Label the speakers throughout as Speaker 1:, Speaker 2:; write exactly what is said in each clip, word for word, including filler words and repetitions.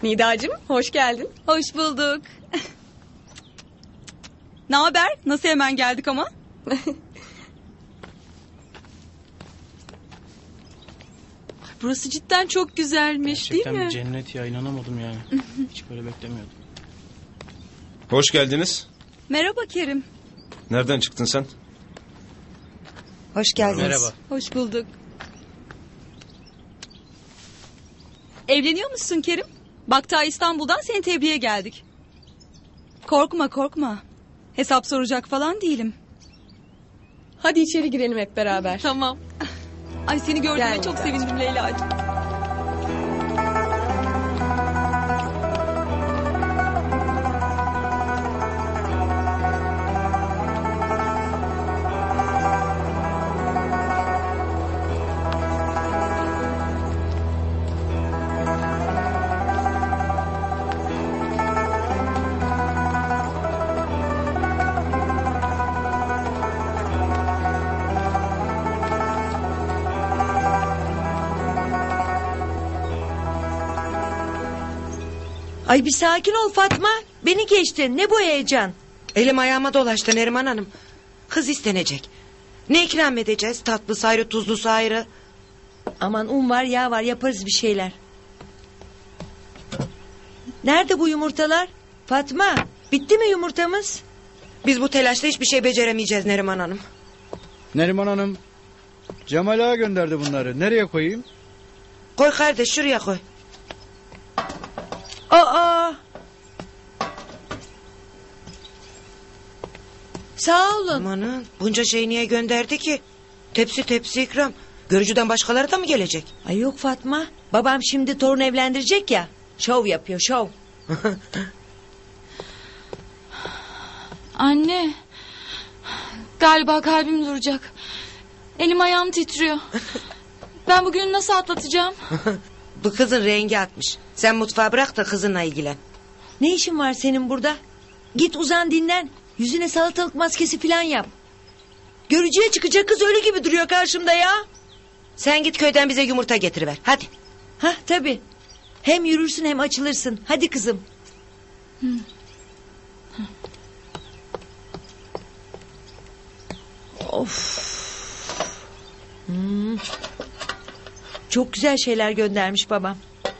Speaker 1: Nidacığım hoş geldin.
Speaker 2: Hoş bulduk. Ne haber? Nasıl hemen geldik ama? Burası cidden çok güzelmiş.
Speaker 3: Gerçekten
Speaker 2: değil mi?
Speaker 3: Bir cennet ya, inanamadım yani. Hiç böyle beklemiyordum.
Speaker 4: Hoş geldiniz.
Speaker 2: Merhaba Kerim.
Speaker 4: Nereden çıktın sen?
Speaker 5: Hoş geldiniz.
Speaker 3: Merhaba.
Speaker 2: Hoş bulduk. Evleniyor musun Kerim? Bak ta İstanbul'dan seni tebriğe geldik. Korkma korkma. Hesap soracak falan değilim.
Speaker 1: Hadi içeri girelim hep beraber.
Speaker 2: Tamam. Ay seni gördüğüme
Speaker 1: Gel
Speaker 2: çok
Speaker 1: Nidacığım.
Speaker 2: sevindim Leyla'cığım.
Speaker 5: Ay bir sakin ol Fatma. Beni geçtin. Ne bu heyecan?
Speaker 6: Elim ayağıma dolaştı Neriman Hanım. Kız istenecek. Ne ikram edeceğiz? Tatlı ayrı, tuzlu ayrı.
Speaker 5: Aman un var yağ var yaparız bir şeyler. Nerede bu yumurtalar? Fatma bitti mi yumurtamız?
Speaker 6: Biz bu telaşla hiçbir şey beceremeyeceğiz Neriman Hanım.
Speaker 7: Neriman Hanım, Cemal Ağa gönderdi bunları. Nereye koyayım?
Speaker 6: Koy kardeş şuraya koy.
Speaker 5: Aa! Sağ olun.
Speaker 6: Amanın bunca şeyi niye gönderdi ki? Tepsi tepsi ikram. Görücüden başkaları da mı gelecek?
Speaker 5: Ay yok Fatma. Babam şimdi torun evlendirecek ya. Şov yapıyor şov.
Speaker 8: Anne. Galiba kalbim duracak. Elim ayağım titriyor. Ben bugünü nasıl atlatacağım?
Speaker 6: Bu kızın rengi atmış. Sen mutfağı bırak da kızınla ilgilen.
Speaker 5: Ne işin var senin burada? Git uzan dinlen. Yüzüne salatalık maskesi falan yap. Görücüye çıkacak kız ölü gibi duruyor karşımda ya.
Speaker 6: Sen git köyden bize yumurta getiriver. Hadi.
Speaker 5: Hah tabii. Hem yürürsün hem açılırsın. Hadi kızım.
Speaker 8: Hı. Hı.
Speaker 5: Of. Hmm. Çok güzel şeyler göndermiş babam.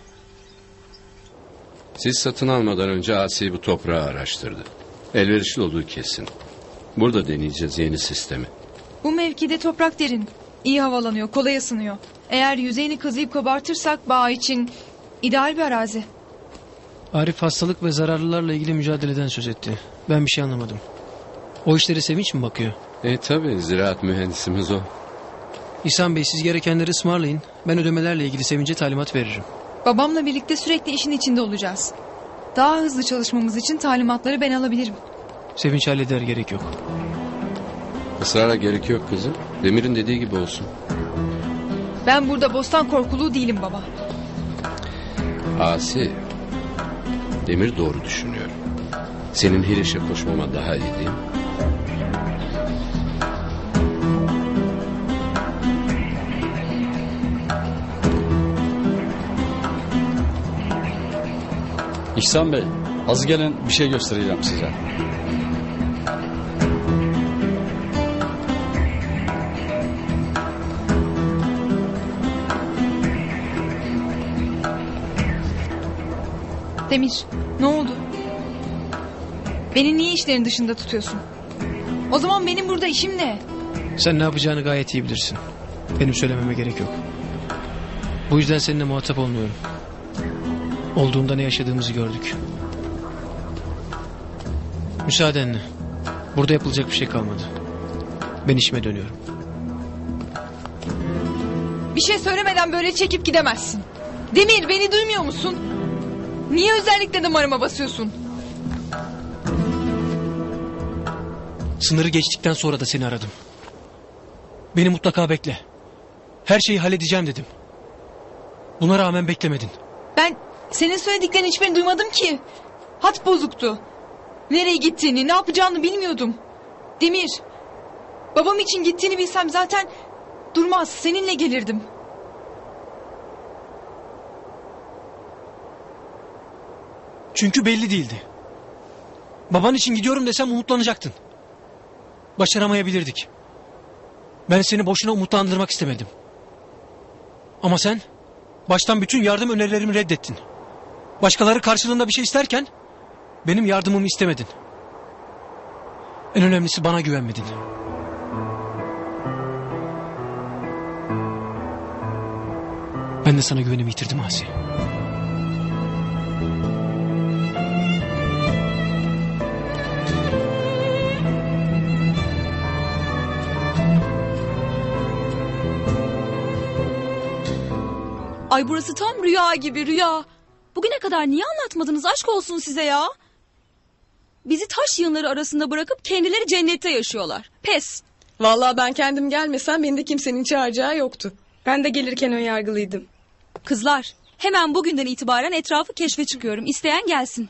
Speaker 9: Siz satın almadan önce Asi bu toprağı araştırdı. Elverişli olduğu kesin. Burada deneyeceğiz yeni sistemi.
Speaker 10: Bu mevkide toprak derin. İyi havalanıyor, kolay ısınıyor. Eğer yüzeyini kazıyıp kabartırsak bağ için ideal bir arazi.
Speaker 3: Arif hastalık ve zararlılarla ilgili mücadeleden söz etti. Ben bir şey anlamadım. O işleri Sevinç mi bakıyor?
Speaker 9: E tabi ziraat mühendisimiz o.
Speaker 3: İhsan Bey siz gerekenleri ısmarlayın. Ben ödemelerle ilgili Sevinç'e talimat veririm.
Speaker 10: Babamla birlikte sürekli işin içinde olacağız. Daha hızlı çalışmamız için talimatları ben alabilirim.
Speaker 3: Sevinç halleder, gerek yok.
Speaker 9: Israra gerek yok kızım. Demir'in dediği gibi olsun.
Speaker 10: Ben burada bostan korkuluğu değilim baba.
Speaker 9: Asi, Demir doğru düşünüyor. Senin her işe koşmama daha iyi değil mi?
Speaker 7: İhsan Bey, az gelin bir şey göstereceğim size.
Speaker 10: Demir, ne oldu? Beni niye işlerin dışında tutuyorsun? O zaman benim burada işim ne?
Speaker 3: Sen ne yapacağını gayet iyi bilirsin. Benim söylememe gerek yok. Bu yüzden seninle muhatap olmuyorum. Olduğunda ne yaşadığımızı gördük. Müsaadenle. Burada yapılacak bir şey kalmadı. Ben işime dönüyorum.
Speaker 10: Bir şey söylemeden böyle çekip gidemezsin. Demir, beni duymuyor musun? Niye özellikle damarıma basıyorsun?
Speaker 3: Sınırı geçtikten sonra da seni aradım. Beni mutlaka bekle. Her şeyi halledeceğim dedim. Buna rağmen beklemedin.
Speaker 10: Ben senin söylediklerin hiçbirini duymadım ki. Hat bozuktu. Nereye gittiğini, ne yapacağını bilmiyordum. Demir, babam için gittiğini bilsem zaten durmaz, seninle gelirdim.
Speaker 3: Çünkü belli değildi. Baban için gidiyorum desem umutlanacaktın. Başaramayabilirdik. Ben seni boşuna umutlandırmak istemedim. Ama sen baştan bütün yardım önerilerimi reddettin. Başkaları karşılığında bir şey isterken benim yardımımı istemedin. En önemlisi bana güvenmedin. Ben de sana güvenimi yitirdim Asi.
Speaker 2: Ay burası tam rüya gibi rüya. Bugüne kadar niye anlatmadınız, aşk olsun size ya? Bizi taş yığınları arasında bırakıp kendileri cennette yaşıyorlar. Pes.
Speaker 1: Vallahi ben kendim gelmesem beni de kimsenin çağıracağı yoktu. Ben de gelirken önyargılıydım.
Speaker 2: Kızlar, hemen bugünden itibaren etrafı keşfe çıkıyorum. İsteyen gelsin.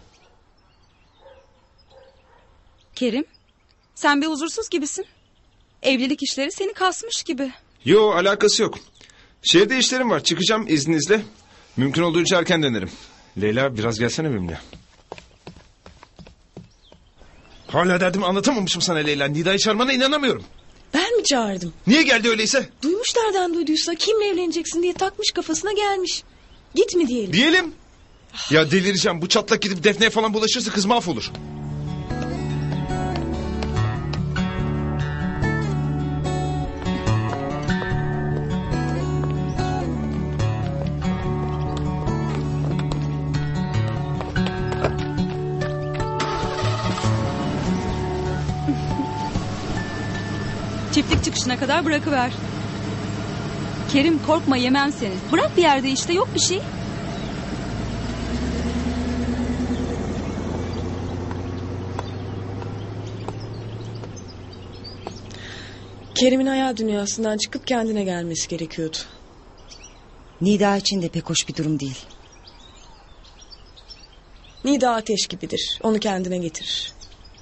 Speaker 2: Kerim, sen bir huzursuz gibisin. Evlilik işleri seni kasmış gibi.
Speaker 4: Yo, alakası yok. Şehirde işlerim var. Çıkacağım izninizle. Mümkün olduğunca erken dönerim. Leyla biraz gelsene benimle. Hala derdimi anlatamamışım sana Leyla. Nida'yı çağırmana inanamıyorum.
Speaker 1: Ben mi çağırdım?
Speaker 4: Niye geldi öyleyse?
Speaker 1: Duymuş nereden duyduysa, kimle evleneceksin diye takmış kafasına gelmiş. Git mi diyelim?
Speaker 4: Diyelim. Ya delireceğim. Bu çatlak gidip Defne'ye falan bulaşırsa kız mahvolur.
Speaker 2: Çiftlik çıkışına kadar bırakıver. Kerim, korkma, yemem seni. Bırak bir yerde işte, yok bir şey.
Speaker 1: Kerim'in hayal dünyasından çıkıp kendine gelmesi gerekiyordu.
Speaker 5: Nida için de pek hoş bir durum değil.
Speaker 1: Nida ateş gibidir. Onu kendine getirir.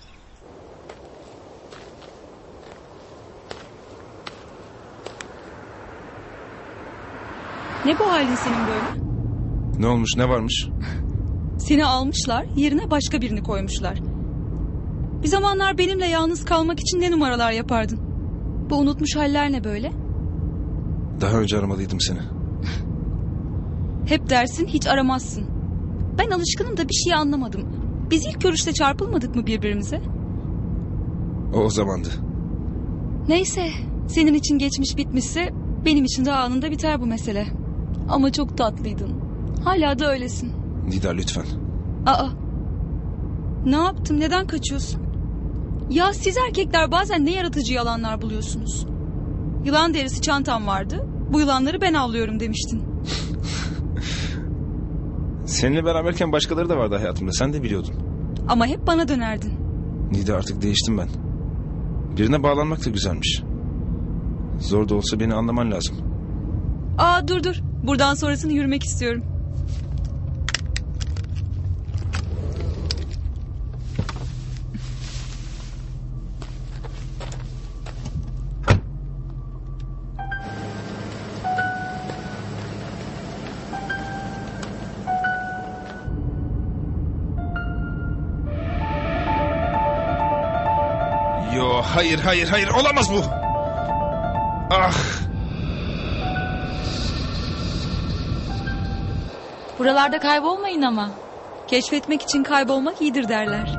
Speaker 2: Ne bu halin senin böyle?
Speaker 4: Ne olmuş, ne varmış?
Speaker 2: Seni almışlar, yerine başka birini koymuşlar. Bir zamanlar benimle yalnız kalmak için ne numaralar yapardın? Bu unutmuş haller ne böyle?
Speaker 4: Daha önce aramalıydım seni.
Speaker 2: Hep dersin, hiç aramazsın. Ben alışkınım da bir şey anlamadım. Biz ilk görüşte çarpılmadık mı birbirimize?
Speaker 4: O o zamandı.
Speaker 2: Neyse, senin için geçmiş bitmişse benim için de anında biter bu mesele. Ama çok tatlıydın. Hala da öylesin.
Speaker 4: Nida lütfen.
Speaker 2: Aa, ne yaptım, neden kaçıyorsun? Ya siz erkekler bazen ne yaratıcı yalanlar buluyorsunuz. Yılan derisi çantam vardı. Bu yılanları ben avlıyorum demiştin.
Speaker 4: Seninle beraberken başkaları da vardı hayatımda. Sen de biliyordun.
Speaker 2: Ama hep bana dönerdin.
Speaker 4: Nida artık değiştim ben. Birine bağlanmak da güzelmiş. Zor da olsa beni anlaman lazım.
Speaker 2: Aa dur dur. Buradan sonrasını yürümek istiyorum.
Speaker 4: Yo, hayır hayır hayır, olamaz bu. Ah.
Speaker 8: Buralarda kaybolmayın ama.
Speaker 2: Keşfetmek için kaybolmak iyidir derler.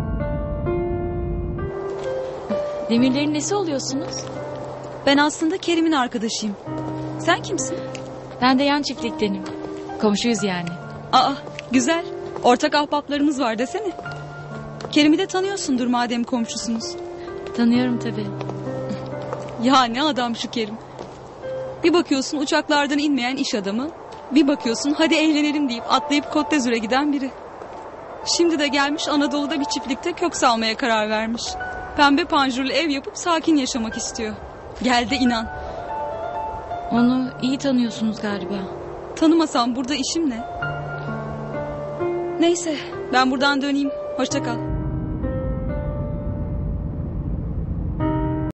Speaker 8: Demirlerin nesi oluyorsunuz?
Speaker 2: Ben aslında Kerim'in arkadaşıyım. Sen kimsin?
Speaker 8: Ben de yan çiftliktenim. Komşuyuz yani.
Speaker 2: Aa, güzel. Ortak ahbaplarımız var desene. Kerim'i de tanıyorsundur madem komşusunuz.
Speaker 8: Tanıyorum tabii.
Speaker 2: Ya ne adam şu Kerim. Bir bakıyorsun uçaklardan inmeyen iş adamı. Bir bakıyorsun hadi eğlenelim deyip atlayıp Côte d'Azur'a giden biri. Şimdi de gelmiş Anadolu'da bir çiftlikte kök salmaya karar vermiş. Pembe panjurlu ev yapıp sakin yaşamak istiyor. Gel de inan.
Speaker 8: Onu iyi tanıyorsunuz galiba.
Speaker 2: Tanımasam burada işim ne? Neyse ben buradan döneyim. Hoşça kal.